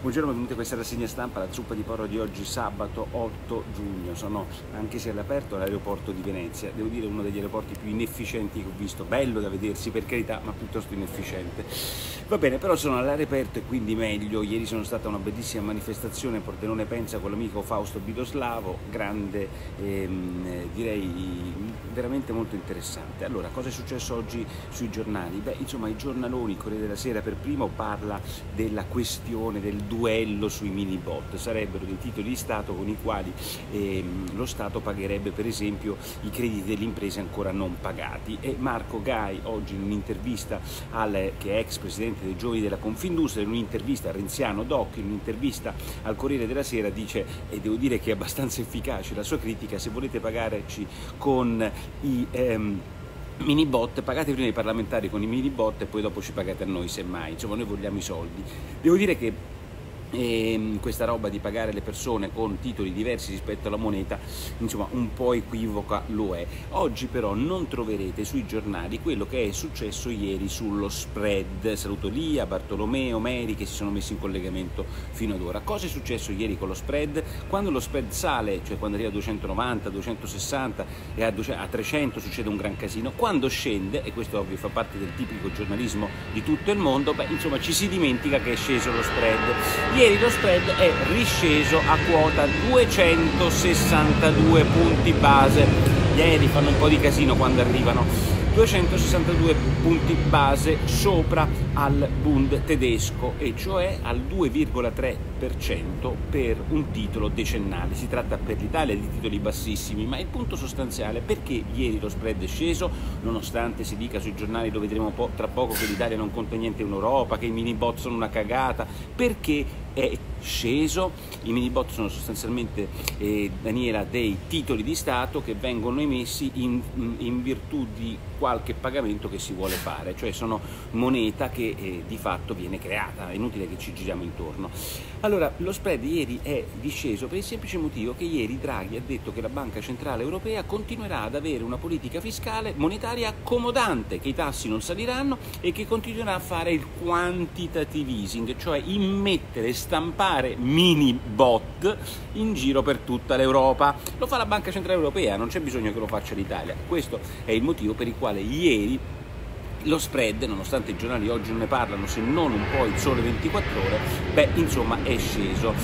Buongiorno, benvenuti a questa rassegna stampa, la zuppa di porro di oggi, sabato 8 giugno. Sono, anche se all'aperto, all'aeroporto di Venezia. Devo dire uno degli aeroporti più inefficienti che ho visto, bello da vedersi per carità, ma piuttosto inefficiente. Va bene, però sono all'aeroporto e quindi meglio. Ieri sono stata a una bellissima manifestazione a Pordenone Penza con l'amico Fausto Biloslavo, grande, direi veramente molto interessante. Allora, cosa è successo oggi sui giornali? Beh, insomma, i giornaloni, il Corriere della Sera per primo parla della questione del duello sui mini bot. Sarebbero dei titoli di Stato con i quali lo Stato pagherebbe per esempio i crediti delle imprese ancora non pagati. E Marco Gai oggi in un'intervista che è ex presidente dei Giovani della Confindustria, in un'intervista a Renziano Doc, in un'intervista al Corriere della Sera dice, e devo dire che è abbastanza efficace la sua critica: se volete pagarci con i mini bot, pagate prima i parlamentari con i mini bot e poi dopo ci pagate a noi semmai, insomma noi vogliamo i soldi. Devo dire che questa roba di pagare le persone con titoli diversi rispetto alla moneta, insomma, un po' equivoca lo è. Oggi però non troverete sui giornali quello che è successo ieri sullo spread. Saluto Lia, Bartolomeo, Meri che si sono messi in collegamento fino ad ora. Cosa è successo ieri con lo spread? Quando lo spread sale, cioè quando arriva a 290, 260 e a 300 succede un gran casino. Quando scende, e questo ovvio fa parte del tipico giornalismo di tutto il mondo, beh, insomma ci si dimentica che è sceso lo spread. Ieri lo spread è risceso a quota 262 punti base. Gli aerei fanno un po' di casino quando arrivano. 262 punti base sopra al Bund tedesco, e cioè al 2,3% per un titolo decennale. Si tratta per l'Italia di titoli bassissimi, ma il punto sostanziale: perché ieri lo spread è sceso, nonostante si dica sui giornali, lo vedremo tra poco, che l'Italia non conta niente in Europa, che i mini bot sono una cagata. Perché è sceso? I mini bot sono sostanzialmente, Daniela, dei titoli di Stato che vengono emessi in virtù di qualche pagamento che si vuole fare, cioè sono moneta che di fatto viene creata, è inutile che ci giriamo intorno. Allora, lo spread ieri è disceso per il semplice motivo che ieri Draghi ha detto che la Banca Centrale Europea continuerà ad avere una politica fiscale monetaria accomodante, che i tassi non saliranno e che continuerà a fare il quantitative easing, cioè immettere e stampare mini bot in giro per tutta l'Europa. Lo fa la Banca Centrale Europea, non c'è bisogno che lo faccia l'Italia. Questo è il motivo per il quale ieri lo spread, nonostante i giornali oggi non ne parlano se non un po' il Sole 24 Ore, beh, insomma, è sceso.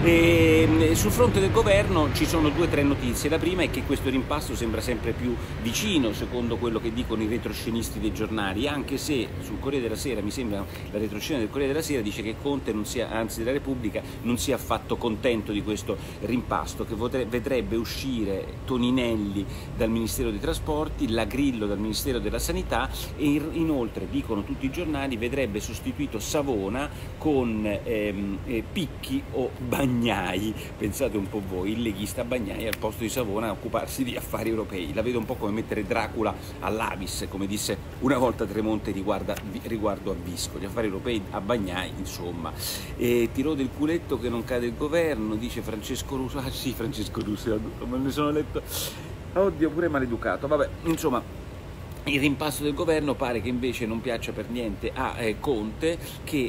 Sul fronte del governo ci sono 2 o 3 notizie. La prima è che questo rimpasto sembra sempre più vicino, secondo quello che dicono i retroscenisti dei giornali, anche se sul Corriere della Sera, mi sembra, la retroscena del Corriere della Sera dice che Conte anzi della Repubblica, non sia affatto contento di questo rimpasto, che vedrebbe uscire Toninelli dal Ministero dei Trasporti, la Grillo dal Ministero della Sanità, e inoltre, dicono tutti i giornali, vedrebbe sostituito Savona con Picchi o Bagnai. Pensate un po' voi, il leghista Bagnai al posto di Savona a occuparsi di affari europei. La vedo un po' come mettere Dracula all'Avis, come disse una volta Tremonti riguardo a Visco. Gli affari europei a Bagnai, insomma. Tirò del culetto che non cade il governo, dice Francesco Russo. Ah sì, Francesco Russo, me ne sono letto. Oddio, pure maleducato. Vabbè, insomma, il rimpasto del governo pare che invece non piaccia per niente a Conte, che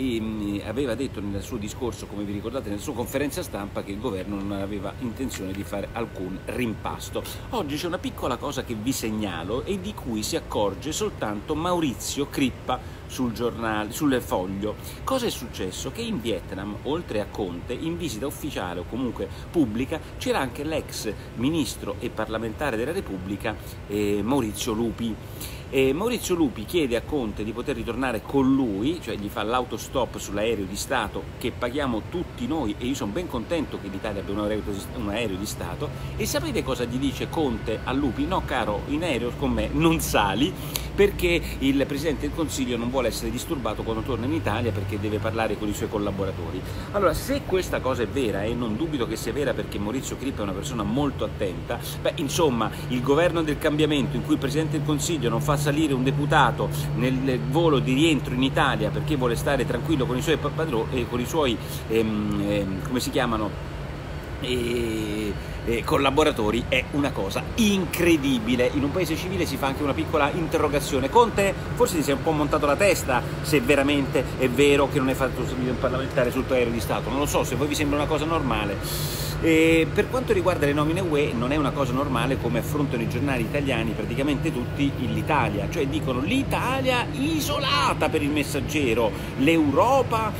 aveva detto nel suo discorso, come vi ricordate, nella sua conferenza stampa, che il governo non aveva intenzione di fare alcun rimpasto. Oggi c'è una piccola cosa che vi segnalo e di cui si accorge soltanto Maurizio Crippa sul Foglio. Cosa è successo? Che in Vietnam, oltre a Conte, in visita ufficiale o comunque pubblica, c'era anche l'ex ministro e parlamentare della Repubblica Maurizio Lupi. Maurizio Lupi chiede a Conte di poter ritornare con lui, cioè gli fa l'autostop sull'aereo di Stato che paghiamo tutti noi, e io sono ben contento che l'Italia abbia un aereo di Stato. E sapete cosa gli dice Conte a Lupi? No caro, in aereo con me non sali, perché il Presidente del Consiglio non vuole essere disturbato quando torna in Italia, perché deve parlare con i suoi collaboratori. Allora, se questa cosa è vera, e non dubito che sia vera perché Maurizio Crippa è una persona molto attenta, beh, insomma, il governo del cambiamento in cui il Presidente del Consiglio non fa salire un deputato nel volo di rientro in Italia perché vuole stare tranquillo con i suoi padroni, con i suoi come si chiamano, collaboratori è una cosa incredibile. In un paese civile si fa anche una piccola interrogazione. Conte, forse ti sei un po' montato la testa se veramente è vero che non hai fatto un parlamentare sul tuo aereo di Stato, non lo so, se voi vi sembra una cosa normale. Per quanto riguarda le nomine UE non è una cosa normale come affrontano i giornali italiani, praticamente tutti, l'Italia, cioè dicono l'Italia isolata per il Messaggero, l'Europa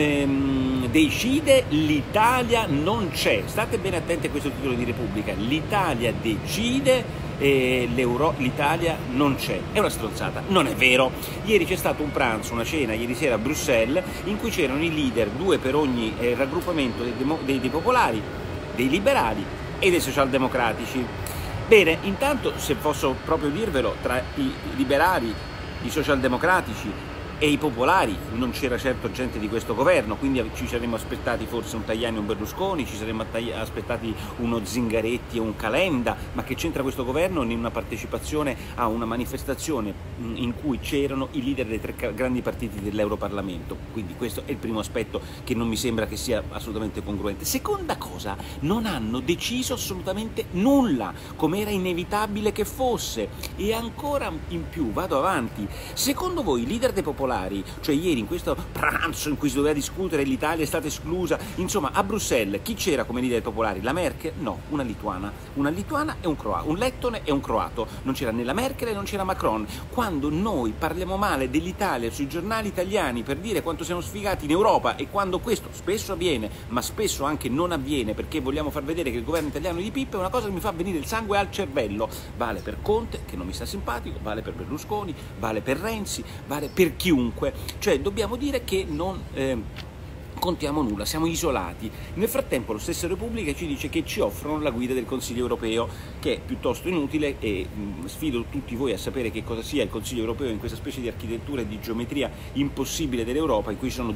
decide, l'Italia non c'è. State bene attenti a questo titolo di Repubblica, l'Italia decide e l'Italia non c'è. È una stronzata, non è vero. Ieri c'è stato un pranzo, una cena ieri sera a Bruxelles in cui c'erano i leader, 2 per ogni raggruppamento dei popolari, dei liberali e dei socialdemocratici. Bene, intanto, se posso proprio dirvelo, tra i liberali, i socialdemocratici e i popolari non c'era certo gente di questo governo, quindi ci saremmo aspettati forse un Tajani e un Berlusconi, ci saremmo aspettati uno Zingaretti e un Calenda, ma che c'entra questo governo in una partecipazione a una manifestazione in cui c'erano i leader dei 3 grandi partiti dell'Europarlamento? Quindi questo è il primo aspetto che non mi sembra che sia assolutamente congruente. Seconda cosa, non hanno deciso assolutamente nulla, come era inevitabile che fosse. E ancora in più, vado avanti, secondo voi i leader dei popolari, cioè ieri in questo pranzo in cui si doveva discutere l'Italia è stata esclusa, insomma a Bruxelles chi c'era come leader dei popolari? La Merkel? No, una lituana e un croato, un lettone e un croato, non c'era né la Merkel e non c'era Macron. Quando noi parliamo male dell'Italia sui giornali italiani per dire quanto siamo sfigati in Europa, e quando questo spesso avviene, ma spesso anche non avviene perché vogliamo far vedere che il governo italiano è di pippa, è una cosa che mi fa venire il sangue al cervello. Vale per Conte, che non mi sta simpatico, vale per Berlusconi, vale per Renzi, vale per chiunque. Cioè dobbiamo dire che non contiamo nulla, siamo isolati. Nel frattempo lo stesso Repubblica ci dice che ci offrono la guida del Consiglio europeo, che è piuttosto inutile, e sfido tutti voi a sapere che cosa sia il Consiglio europeo in questa specie di architettura e di geometria impossibile dell'Europa, in cui ci sono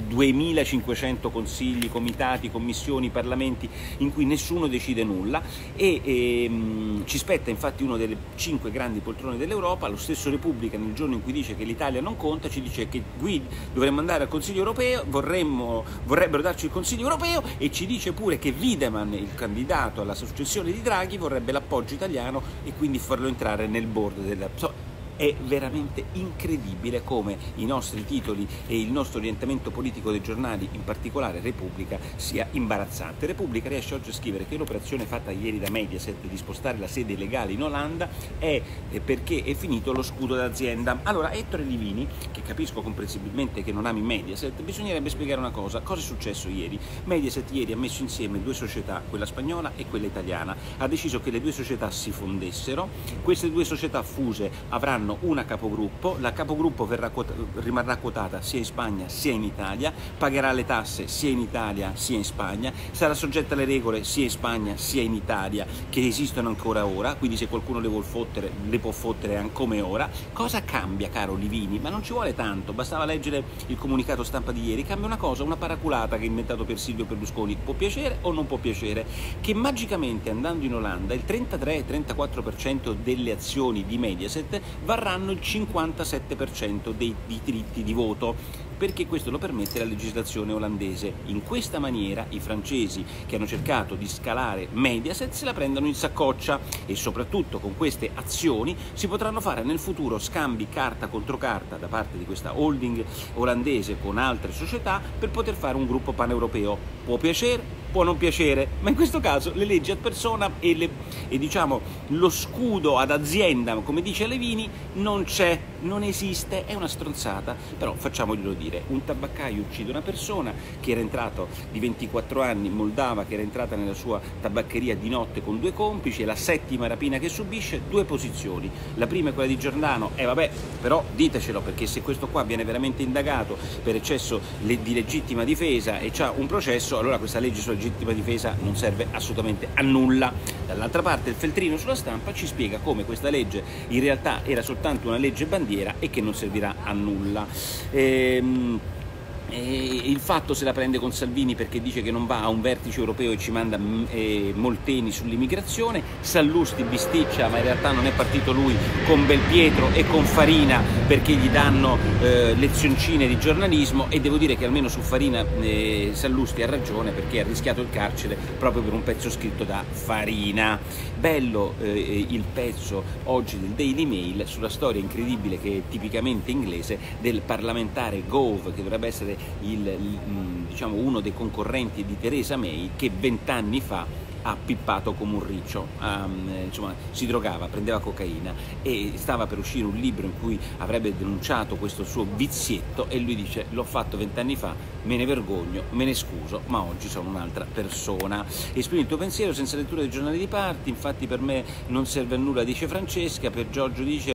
2500 consigli, comitati, commissioni, parlamenti, in cui nessuno decide nulla, e ci spetta infatti uno delle 5 grandi poltrone dell'Europa. Lo stesso Repubblica, nel giorno in cui dice che l'Italia non conta, ci dice che dovremmo andare al Consiglio europeo, vorrebbero darci il Consiglio europeo, e ci dice pure che Wiedemann, il candidato alla successione di Draghi, vorrebbe l'appoggio italiano e quindi farlo entrare nel board della... È veramente incredibile come i nostri titoli e il nostro orientamento politico dei giornali, in particolare Repubblica, sia imbarazzante. Repubblica riesce oggi a scrivere che l'operazione fatta ieri da Mediaset di spostare la sede legale in Olanda è perché è finito lo scudo d'azienda. Allora, Ettore Livini, che capisco comprensibilmente che non ami Mediaset, bisognerebbe spiegare una cosa. Cosa è successo ieri? Mediaset ieri ha messo insieme 2 società, quella spagnola e quella italiana. Ha deciso che le 2 società si fondessero. Queste 2 società fuse avranno una capogruppo, la capogruppo rimarrà quotata sia in Spagna sia in Italia, pagherà le tasse sia in Italia sia in Spagna, sarà soggetta alle regole sia in Spagna sia in Italia che esistono ancora ora, quindi se qualcuno le vuol fottere le può fottere anche come ora. Cosa cambia, caro Livini? Ma non ci vuole tanto, bastava leggere il comunicato stampa di ieri. Cambia una cosa, una paraculata che ha inventato per Silvio Berlusconi, può piacere o non può piacere, che magicamente andando in Olanda il 33-34% delle azioni di Mediaset varranno il 57% dei diritti di voto, perché questo lo permette la legislazione olandese. In questa maniera i francesi che hanno cercato di scalare Mediaset se la prendono in saccoccia, e soprattutto con queste azioni si potranno fare nel futuro scambi carta contro carta da parte di questa holding olandese con altre società per poter fare un gruppo paneuropeo. Può piacere, può non piacere, ma in questo caso le leggi ad persona e diciamo lo scudo ad azienda, come dice Levini, non c'è, non esiste, è una stronzata. Però facciamoglielo dire, un tabaccaio uccide una persona che era entrato di 24 anni, moldava, che era entrata nella sua tabaccheria di notte con 2 complici, è la 7ª rapina che subisce. 2 posizioni, la prima è quella di Giordano, vabbè, però ditecelo, perché se questo qua viene veramente indagato per eccesso di legittima difesa e c'ha un processo, allora questa legge sulla legittima difesa non serve assolutamente a nulla. Dall'altra parte il Feltrino sulla Stampa ci spiega come questa legge in realtà era soltanto una legge bandiera e che non servirà a nulla. Il Fatto se la prende con Salvini perché dice che non va a un vertice europeo e ci manda Molteni sull'immigrazione. Sallusti bisticcia, ma in realtà non è partito lui, con Belpietro e con Farina perché gli danno lezioncine di giornalismo, e devo dire che almeno su Farina Sallusti ha ragione, perché ha rischiato il carcere proprio per un pezzo scritto da Farina. Bello il pezzo oggi del Daily Mail sulla storia incredibile, che è tipicamente inglese, del parlamentare Gove, che dovrebbe essere diciamo uno dei concorrenti di Theresa May, che 20 anni fa ha pippato come un riccio, insomma si drogava, prendeva cocaina e stava per uscire un libro in cui avrebbe denunciato questo suo vizietto, e lui dice: l'ho fatto 20 anni fa, me ne vergogno, me ne scuso, ma oggi sono un'altra persona. Esprimi il tuo pensiero senza lettura dei giornali di parte, infatti per me non serve a nulla, dice Francesca. Per Giorgio dice: